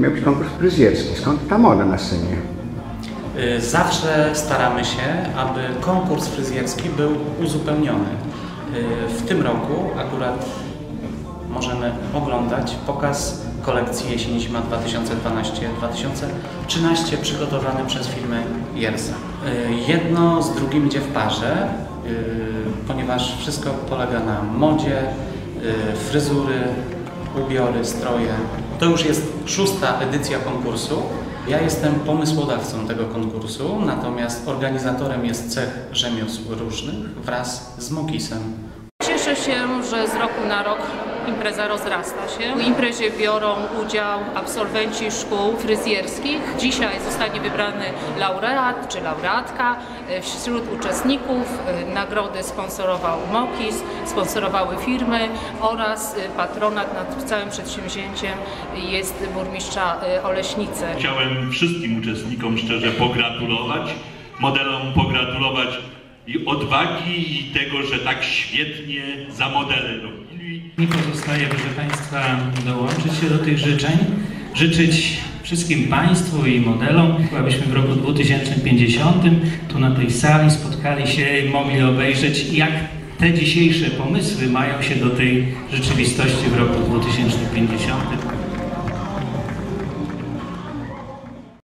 miał być konkurs fryzjerski. Skąd ta moda na scenie? Zawsze staramy się, aby konkurs fryzjerski był uzupełniony. W tym roku akurat możemy oglądać pokaz kolekcji jesień-zima 2012-2013 przygotowany przez firmę Jersa. Jedno z drugim idzie w parze, ponieważ wszystko polega na modzie, fryzury, ubiory, stroje. To już jest 6. edycja konkursu. Ja jestem pomysłodawcą tego konkursu, natomiast organizatorem jest Cech Rzemiosł Różnych wraz z Mokisem. Cieszę się, że z roku na rok impreza rozrasta się. W imprezie biorą udział absolwenci szkół fryzjerskich. Dzisiaj zostanie wybrany laureat czy laureatka. Wśród uczestników nagrody sponsorował Mokis, sponsorowały firmy oraz patronat nad całym przedsięwzięciem jest burmistrza Oleśnicy. Chciałem wszystkim uczestnikom szczerze pogratulować, modelom pogratulować i odwagi i tego, że tak świetnie za modele robili. Mi pozostaje, proszę Państwa, dołączyć się do tych życzeń, życzyć wszystkim Państwu i modelom, abyśmy w roku 2050 tu na tej sali spotkali się i mogli obejrzeć, jak te dzisiejsze pomysły mają się do tej rzeczywistości w roku 2050.